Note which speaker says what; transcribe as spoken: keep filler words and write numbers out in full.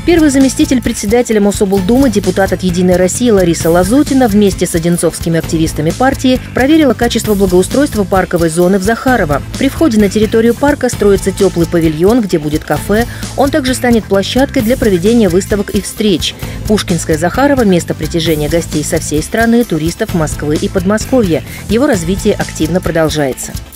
Speaker 1: Первый заместитель председателя Мособлдумы, депутат от «Единой России» Лариса Лазутина вместе с одинцовскими активистами партии проверила качество благоустройства парковой зоны в Захарово. При входе на территорию парка строится теплый павильон, где будет кафе. Он также станет площадкой для проведения выставок и встреч. Пушкинское Захарово – место притяжения гостей со всей страны, туристов Москвы и Подмосковья. Его развитие активно продолжается.